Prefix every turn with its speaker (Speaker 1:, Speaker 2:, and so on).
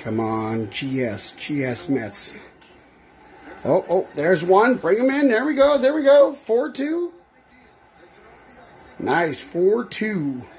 Speaker 1: Come on, GS Mets. Oh, there's one. Bring him in. There we go. 4-2. Nice, 4-2.